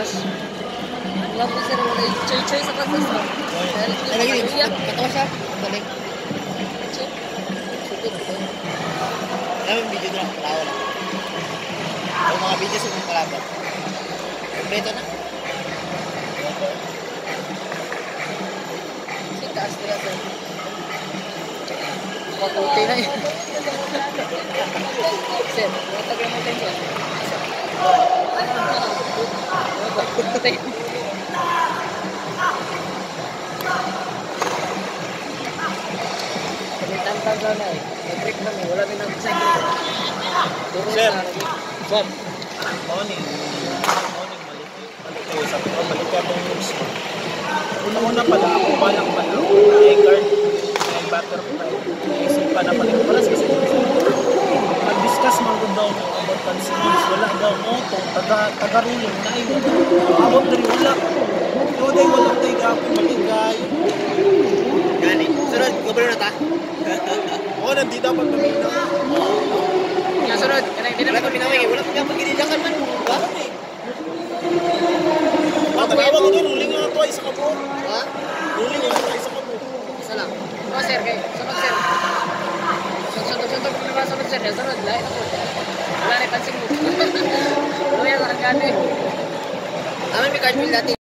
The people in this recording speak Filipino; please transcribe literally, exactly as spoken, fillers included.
Santos. Alam ko sir, wala yung choy-choy sa Santos. Ay, lagi din. Katawa siya. Balik. Alam yung video doon. Palawa lang. Yung mga video sa mga kalaban. Kompleto na. Si taas nila sir. Pakuti na yun. Sir, matagal mo tayo sir. Pagitang-tang daw na eh. Nag-break na eh. Wala rin ang sa gilid. Sir, sir. Morning. Morning, balik kayo. Sabi ko, balik ka itong news mo. Una-una pala ako, balang pala ako. I-guard. I-batter ko tayo. Isip pa na pala. Wala sa kasi. Mag-discuss mga daw mo about concerns. Wala daw mo. Taga-ruling na yun. About na rin wala. Ikaw day, wala tayo gapin. Maligay. Gani. Sunod, gobyerno na ta? Oo, nandito dapat paminaw. Yung sunod, wala pa pinawin eh. Wala pa dapat ginidakan man. Bakit eh? Matawag ko doon, ruling nga ito. Isa ka po. Ha? Ruling nga ito. Isa ka po. isa lang. O sir, kayo. Sunod sir. Sunod, sunod. Kung naman sunod sir, sunod. Lahat ako. Wala na ipansing mo. Wala na, ang gano'n eh. Amin may card bill dati.